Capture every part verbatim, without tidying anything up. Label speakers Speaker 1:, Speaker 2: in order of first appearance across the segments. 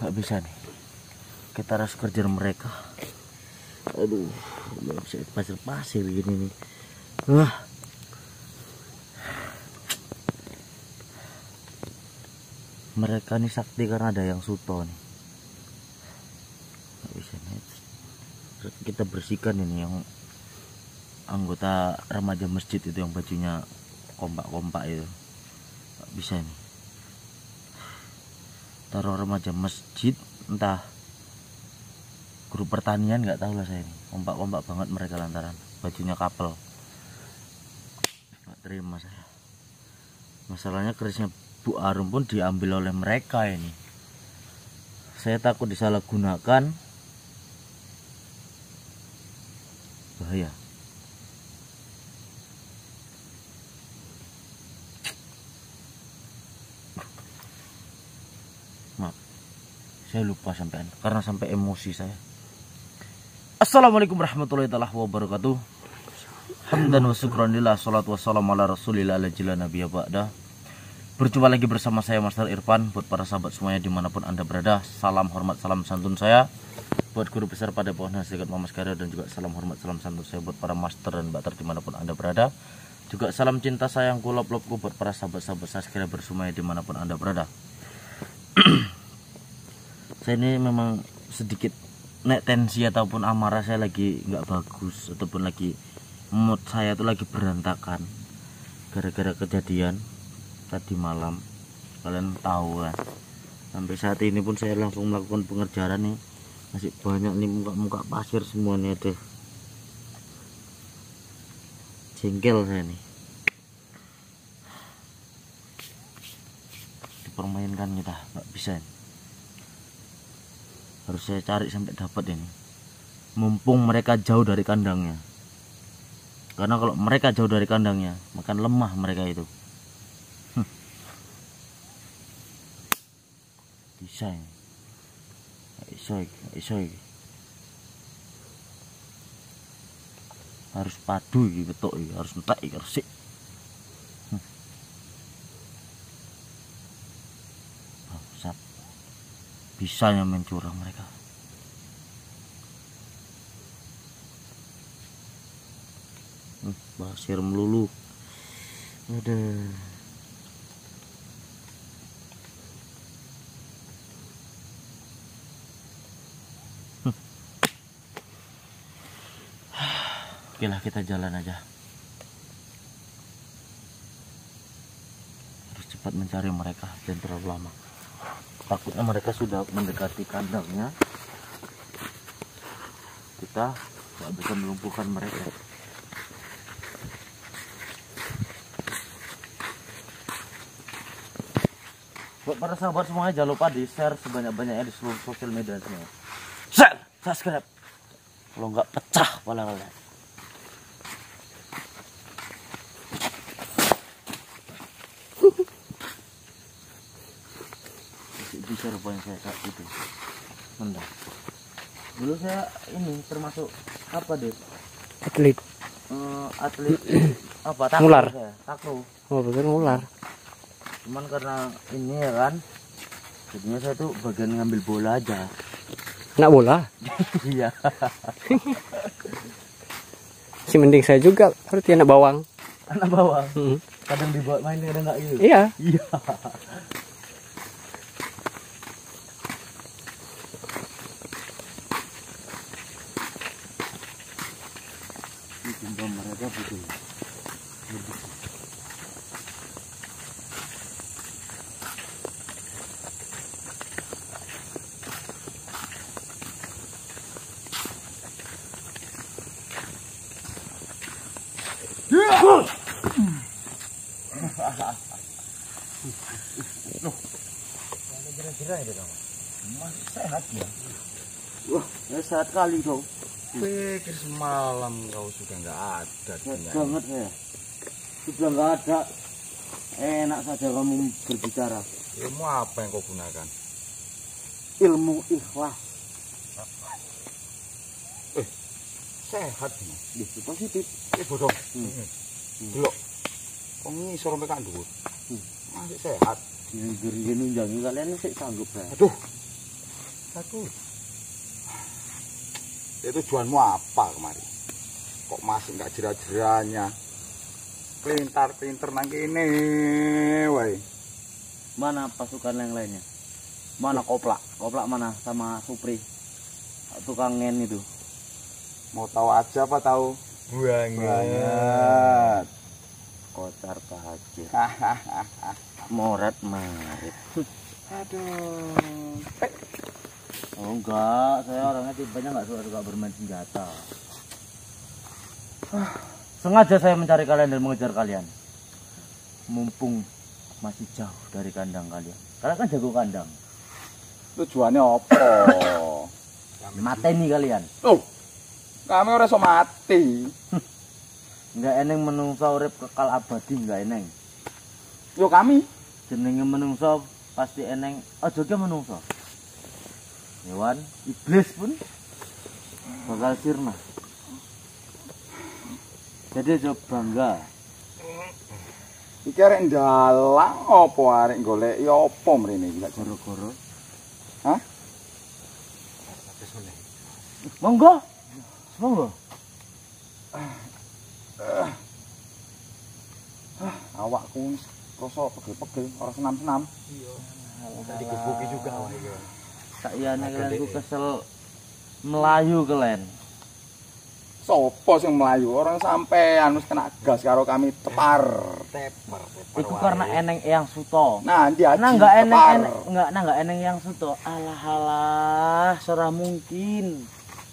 Speaker 1: Nggak bisa nih, kita harus kejar mereka. Aduh, nggak bisa pasir-pasir gini nih. Wah, mereka nih sakti karena ada yang suto nih. Nggak bisa nih, kita bersihkan ini yang anggota remaja masjid itu yang bajunya kompak-kompak itu. Nggak bisa nih, taruh remaja masjid entah grup pertanian, nggak tahu lah saya ini. Kompak-kompak banget mereka lantaran bajunya couple. Nggak terima saya. Masalahnya kerisnya Bu Arum pun diambil oleh mereka ini. Saya takut disalahgunakan. Bahaya. Maaf, saya lupa sampai karena sampai emosi saya. Assalamualaikum warahmatullahi wabarakatuh. Hamdan wa syukranillah, salatu wassalamu ala rasulillah ala jila nabiya ba'da. Berjumpa lagi bersama saya Master Irfan. Buat para sahabat semuanya dimanapun anda berada, salam hormat, salam santun saya. Buat guru besar pada pohon Nasihat Mama Karya, dan juga salam hormat, salam santun saya buat para master dan bakter dimanapun anda berada. Juga salam cinta sayangku, love-loveku buat para sahabat-sahabat subscriber semuanya dimanapun anda berada. Saya ini memang sedikit nek tensi ataupun amarah saya lagi nggak bagus, ataupun lagi mood saya tuh lagi berantakan gara-gara kejadian tadi malam. Kalian tahu kan, sampai saat ini pun saya langsung melakukan pengerjaan nih. Masih banyak nih muka-muka pasir semuanya deh. Jengkel saya nih, dipermainkan kita, nggak bisa nih. Harus saya cari sampai dapat ini, mumpung mereka jauh dari kandangnya. Karena kalau mereka jauh dari kandangnya, makan lemah mereka itu. Hm. Bisa ini, iso iso harus padu iki betok iki, harus entek iki resik. Hm. Bangsat. Bisanya main curang mereka. Hmm, pasir melulu. Ada. Hmm. Oke lah, kita jalan aja. Harus cepat mencari mereka, jangan terlalu lama. Takutnya mereka sudah mendekati kandangnya, kita nggak bisa melumpuhkan mereka. Buat para sahabat semuanya, jangan lupa di share sebanyak-banyaknya di seluruh sosial media semua. Share, subscribe. Kalau nggak pecah kepala kalian. Bisa rupanya saya saat itu mendak. Dulu saya ini termasuk apa deh?
Speaker 2: Atlet.
Speaker 1: Uh, atlet apa? Takro
Speaker 2: Ngular.
Speaker 1: Saya. Takro.
Speaker 2: Oh, betul ngular.
Speaker 1: Cuman karena ini ya kan, jadinya saya tuh bagian ngambil bola aja.
Speaker 2: Anak bola.
Speaker 1: Iya.
Speaker 2: Si mending saya juga, berarti anak bawang.
Speaker 1: Anak bawang.
Speaker 2: Hmm.
Speaker 1: Kadang dibawa main, kadang nggak itu.
Speaker 2: Iya.
Speaker 1: Iya. Ini mereka betul. Loh, kira-kira itu dong. Masih sehat ya? Wah, ya sehat kali dong.
Speaker 3: Pikir semalam kau sudah nggak ada.
Speaker 1: Sehat banget ya. Sudah nggak ada. Enak saja kamu berbicara.
Speaker 3: Ilmu apa yang kau gunakan?
Speaker 1: Ilmu ikhlas.
Speaker 3: Eh, sehat nih.
Speaker 1: Itu positif.
Speaker 3: Eh bodoh.
Speaker 1: Hmm.
Speaker 3: Delok. Kok ngisor sampai kan dhuwur.
Speaker 1: Hmm.
Speaker 3: Masih sehat.
Speaker 1: Gini-gini nunjangi kalian sih sanggup ya.
Speaker 3: Aduh. Takut.
Speaker 4: Itu tujuanmu apa kemarin? Kok masih nggak jera-jeranya? Pelintar-pelintar nang kene, woi.
Speaker 1: Mana pasukan yang lainnya? Mana Koplak? Koplak mana sama Supri? Tukang ngen itu.
Speaker 4: Mau tahu aja apa tahu? Banget.
Speaker 1: Kocar kacir. Morat marit.
Speaker 4: Aduh.
Speaker 1: Oh enggak, saya orangnya tipenya nggak suka-suka bermain senjata. Sengaja saya mencari kalian dan mengejar kalian. Mumpung masih jauh dari kandang kalian. Kalian kan jago kandang.
Speaker 4: Tujuannya apa?
Speaker 1: Mateni kalian.
Speaker 4: Tuh. Kami ora iso mati.
Speaker 1: Enggak eneng menungso urip kekal abadi enggak eneng.
Speaker 4: Yo kami
Speaker 1: Jenenge menungso pasti eneng aja ke menungso. Hewan iblis pun bakal sirna. Jadi aja bangga.
Speaker 4: iki arek ndalang apa arek golek ya apa mrene iki gak
Speaker 1: Goro-goro.
Speaker 4: Hah?
Speaker 1: Monggo. Monggo.
Speaker 4: Awakku rasa pegel-pegel ora senam-senam.
Speaker 3: Iya. Tadi gebuki juga awake iki.
Speaker 1: Tak iyane kalian ku kesel melayu kalian.
Speaker 4: Sopo sing melayu? Orang sampean wis kena gas karo kami tepar.
Speaker 3: Teper, teper.
Speaker 1: Itu karena eneng Eyang Suto.
Speaker 4: Nah, dia
Speaker 1: Nah enggak eneng eneng enggak nah enggak eneng Eyang Suto. Alah alah, ora mungkin.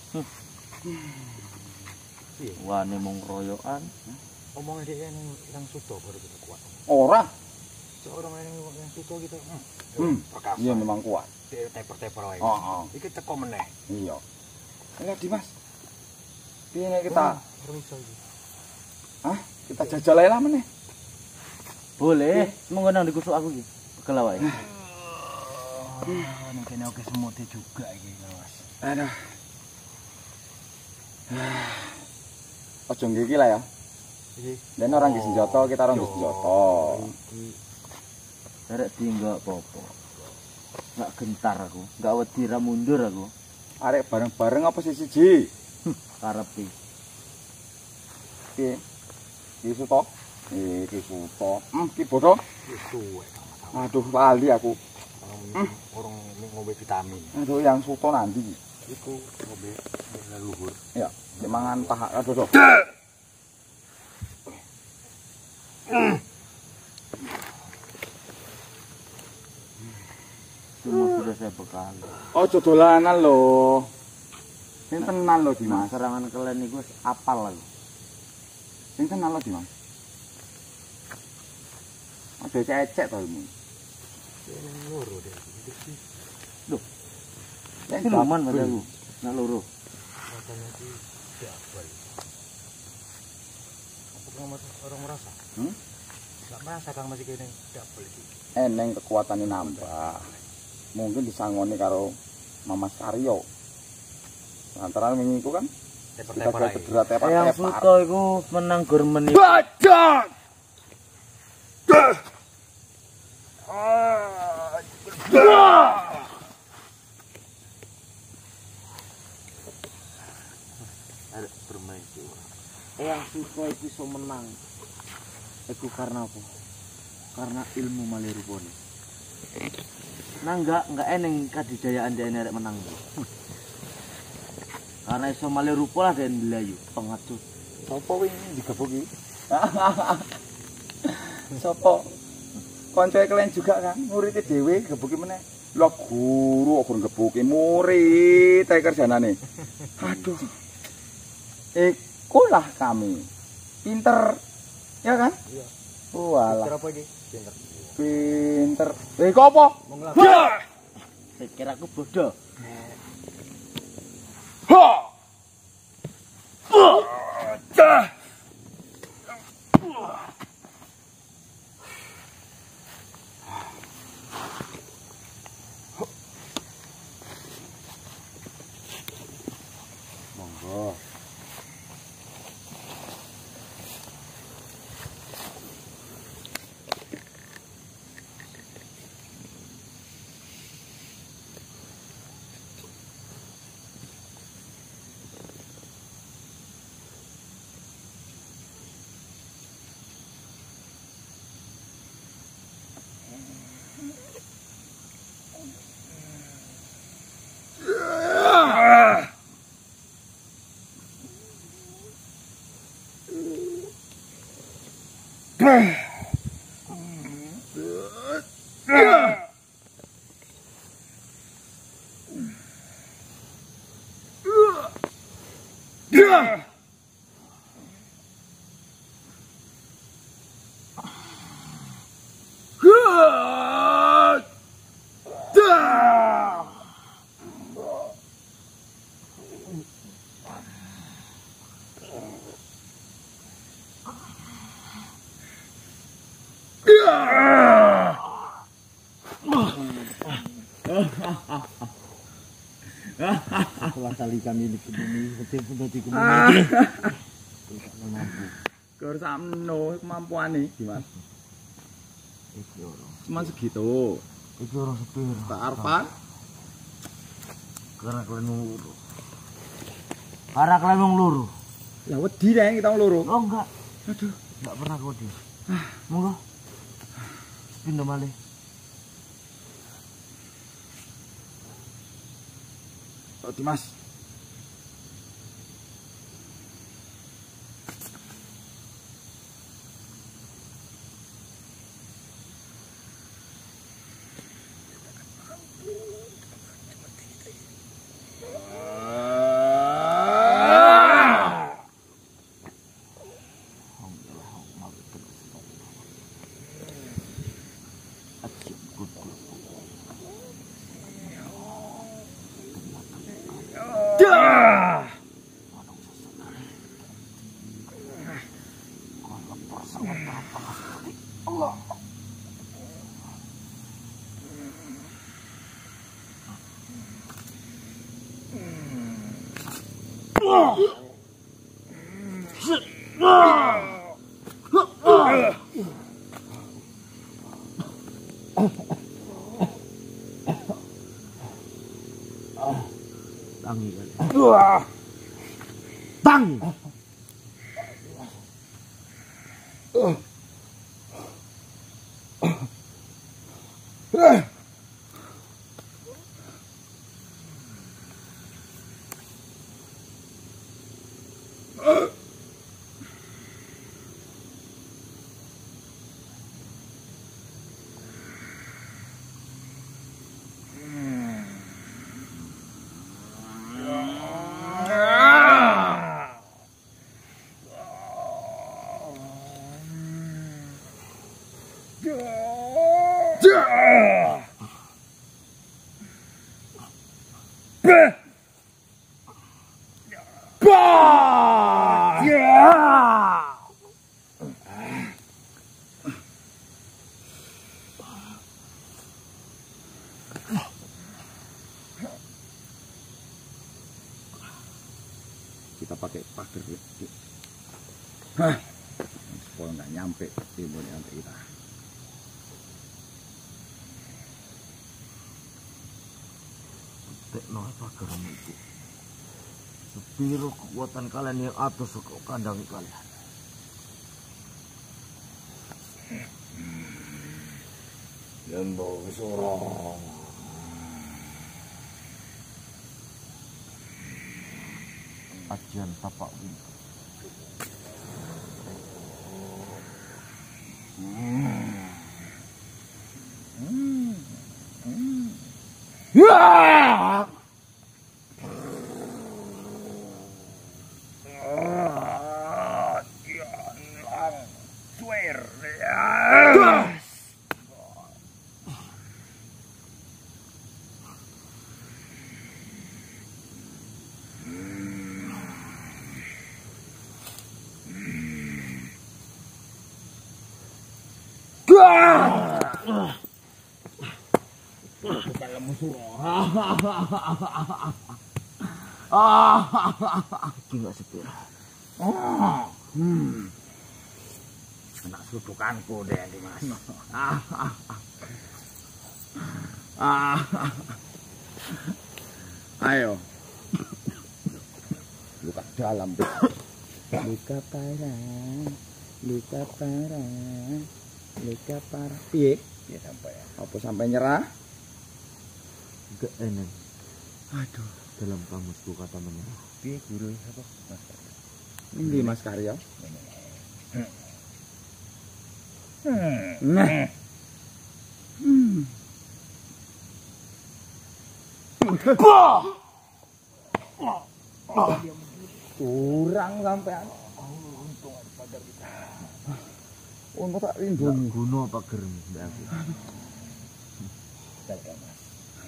Speaker 1: Wah, ini mung royokan.
Speaker 3: Omongnya dia yang yang suto baru kita kuat.
Speaker 4: Ora.
Speaker 3: Seorang yang yang suto gitu.
Speaker 4: Hmm.
Speaker 3: Perkasa.
Speaker 4: Iya memang kuat.
Speaker 3: Dia teper-teper wae.
Speaker 4: Oh, oh.
Speaker 3: Iki teko meneh.
Speaker 4: Iya. Ayo Dimas. Piye nek kita
Speaker 3: Rusa iki.
Speaker 4: Hah? Kita jajal ae lah meneh.
Speaker 1: Boleh, monggo nang dikusuk aku iki. Pegel wae.
Speaker 3: Ah, nek kene oke semute juga iki, Mas.
Speaker 4: Aduh. Ojo ngiki lah ya.
Speaker 3: Iki.
Speaker 4: Dan orang di senjata, kita orang di senjata.
Speaker 3: Iki
Speaker 1: Derek di enggak apa-apa. Enggak gentar aku, enggak wedi ra mundur aku.
Speaker 4: Arek bareng-bareng apa siji-siji?
Speaker 1: Karepe.
Speaker 4: Piye? Iki suto. Iki suto. Hmm, iki bodoh.
Speaker 3: wis suwe.
Speaker 4: Aduh, lali aku.
Speaker 3: Orang ngombe vitamin.
Speaker 4: Aduh, yang suto nanti.
Speaker 3: Iku ngombe leluhur.
Speaker 4: Ya, mangan tahak aduh. Doh.
Speaker 1: Semua sudah saya bekali.
Speaker 4: Ojo dolanan lho. Sing tenan lho,
Speaker 1: Nah,
Speaker 4: Dimas.
Speaker 1: serangan kalian niku wis apal aku.
Speaker 4: Sing tenan lho, Dimas. Aja cecek to ilmu.
Speaker 3: Loro deh.
Speaker 1: Loh,
Speaker 4: Sing
Speaker 1: siluman
Speaker 4: double.
Speaker 1: padaku. Nak loro.
Speaker 3: Rasanya sih double. Apa kamu orang merasa?
Speaker 4: Hmm?
Speaker 3: Enggak merasa Kang masih kene double iki.
Speaker 4: Eneng kekuatannya nambah. Mungkin disangoni karo Mamas Karyo. Antara wingi iku kan kita
Speaker 3: Teper-teper
Speaker 4: gawe
Speaker 3: ae.
Speaker 4: berat tepar
Speaker 1: Eyang
Speaker 4: tepar.
Speaker 1: Suto iku menang gur meni.
Speaker 4: Bajang.
Speaker 1: Arek bermain jiwa. Eyang Suto iku iso menang. Iku karena apa? Karena ilmu malirupone. Nah enggak enggak eneng kadijayaan dia arek menang. Karena iso malirupa lah dan belayu pengecut.
Speaker 4: Sopo wingi digebuki? Sopo? Koncoe kalian juga kan, muridnya dhewe gebuki meneh. Lah guru kok gebuki murid ae kerjanane. Aduh. Ikulah kami. Pinter. Ya kan?
Speaker 3: Iya.
Speaker 4: Walah,
Speaker 3: Berapa iki? Pinter.
Speaker 4: pinter. Eh kok apa?
Speaker 3: Mau ngelak.
Speaker 1: Saya kira aku bodoh.
Speaker 4: Ha! Dah. Monggo.
Speaker 1: Setelah kali kami di kebumi, betul tadi kebumi. Tidak mampu.
Speaker 4: Gur samno kemampuane, Dimas.
Speaker 1: Iki orang.
Speaker 4: Cuma segitu.
Speaker 1: Iki orang sepir.
Speaker 4: Tak arpan.
Speaker 1: Karena kalian luru. Karena kalian wong luru.
Speaker 4: Lah wedi rek kita wong loro.
Speaker 1: Oh enggak. Aduh, enggak pernah kau di. Monggo. Pindah malih.
Speaker 4: Oh, Dimas.
Speaker 1: Tangi kali.
Speaker 4: Tangi. Kita pakai pagar ya. Hah. Supaya nggak nyampe timbulnya sampai kita.
Speaker 1: Tekno pagar itu. Sepiro kekuatan kalian yang atas ke kandang kalian.
Speaker 4: Dan bau kesorong.
Speaker 1: Ajian tapak windu.
Speaker 4: Kayak musuh.
Speaker 1: Iki enggak sepir.
Speaker 4: Hmm. Anak sudukanku deh, Dimas. Ayo. Luka dalam. Luka parah. Luka parah. Luka parah. Piye? Ya sampai ya. Apa sampai nyerah?
Speaker 1: Enggak enak.
Speaker 4: Aduh,
Speaker 1: Dalam kamusku kata menyerah.
Speaker 4: piye guru apa? Mas Karyo. Ini Mas Karyo. Nah. Hmm. Curang sampean. Oh, untung ada pagar kita. Untung tak lindungi.
Speaker 1: Gunung apa gerem mbak aku.
Speaker 4: Jaga Mas.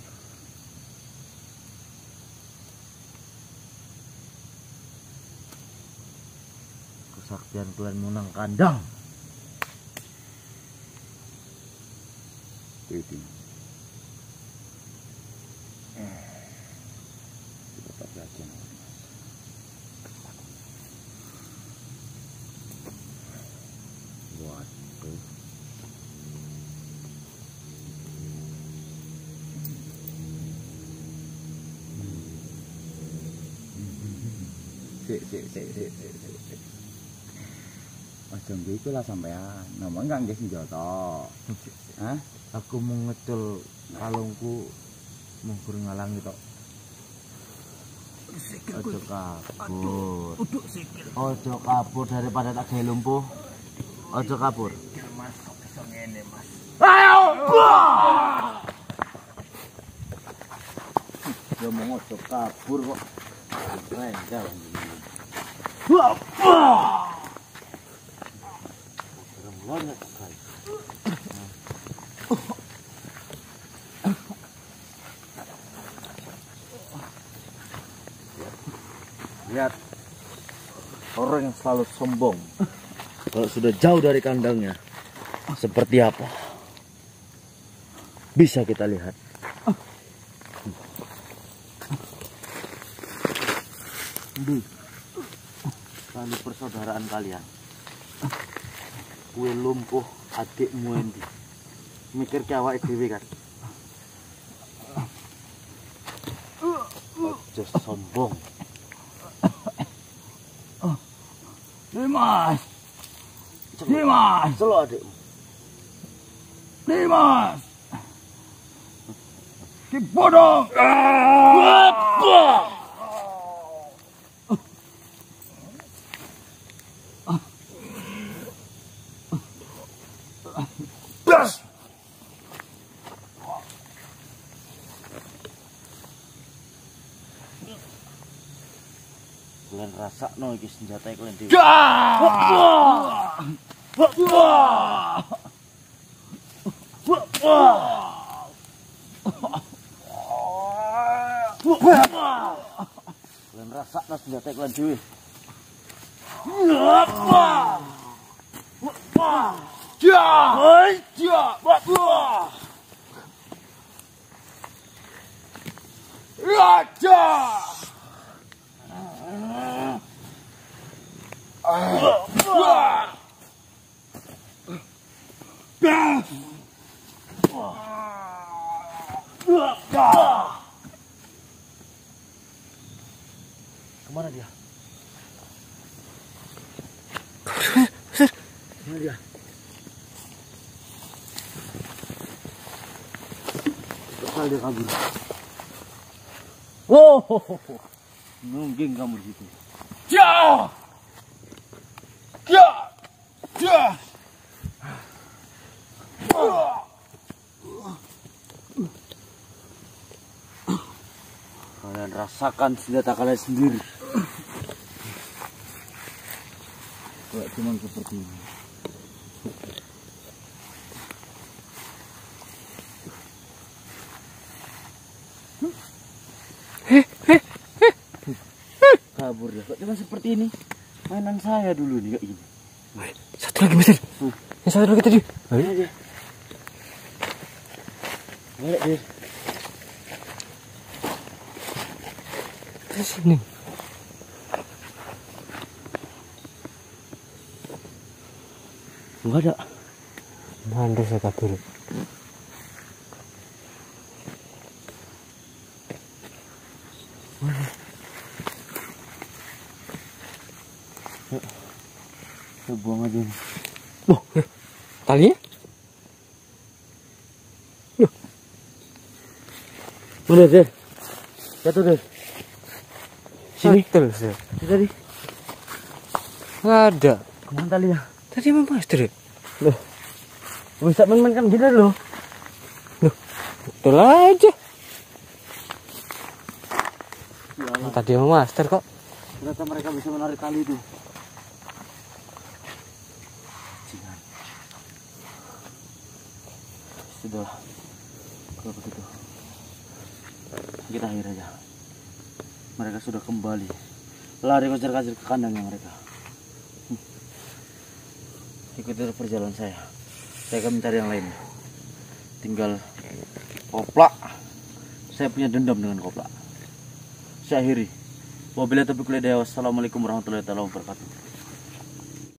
Speaker 1: Kesaktian kalian menang kandang.
Speaker 4: Itu. Kita tak yakin. Waduh. Sik sik sik sik sik sik. Aja gitu lah sampean. Ngomong enggak nggih senjata. Hah?
Speaker 1: Aku mau ngecul kalungku mungkur ngalangi tok. Ojo kabur. Ojo kabur daripada tak gawe lumpuh. Ojo kabur.
Speaker 3: Masuk iso ngene, Mas.
Speaker 1: Ayo!
Speaker 4: Ya mau ojo kabur kok.
Speaker 1: Renjal. Lihat orang yang selalu sombong kalau sudah jauh dari kandangnya seperti apa bisa kita lihat. Di tali persaudaraan kalian, kue lumpuh adikmu endi mikir ke awake dhewe kan. Ojo sombong.
Speaker 4: Dimas. Dimas.
Speaker 1: Selo adikmu.
Speaker 4: Dimas. Ki bodong. Bas.
Speaker 1: Kalian rasakno iki senjata kalian dhewe. Kalian rasakno senjata kalian dhewe. Kemana dia? Kemana dia? Bekal dia kabur. Wow, nungging kamu di situ.
Speaker 4: Ja! Ja! Ja!
Speaker 1: Kalian rasakan senjata kalian sendiri. Kayak cuman seperti ini. Kabur dia. Kok cuma seperti ini? Mainan saya dulu nih kayak gini.
Speaker 2: Satu lagi Mister.
Speaker 1: Hmm.
Speaker 2: Yang satu lagi tadi.
Speaker 1: Balik aja. Balik dia.
Speaker 2: Di sini.
Speaker 1: Enggak ada.
Speaker 2: Mandor saya kabur.
Speaker 1: Saya buang aja nih.
Speaker 2: Loh, talinya? Loh.
Speaker 1: Mana deh? Jatuh deh. Sini.
Speaker 2: Betul, Sir.
Speaker 1: Tadi.
Speaker 2: Nggak ada.
Speaker 1: Kemana talinya?
Speaker 2: Tadi emang Master.
Speaker 1: Loh. Bisa main-main kan gini loh.
Speaker 2: Loh, betul aja. Tadi emang Master kok.
Speaker 1: Ternyata mereka bisa menarik tali itu. Jangan. Sudah. Kalau begitu, kita akhir aja. Mereka sudah kembali. Lari kocar-kacir ke kandangnya mereka. Hmm. Ikuti perjalanan saya. Saya akan mencari yang lain. Tinggal koplak. Saya punya dendam dengan koplak. Saya akhiri. Wabillahi taufiq wal hidayah. Wassalamualaikum warahmatullahi wabarakatuh.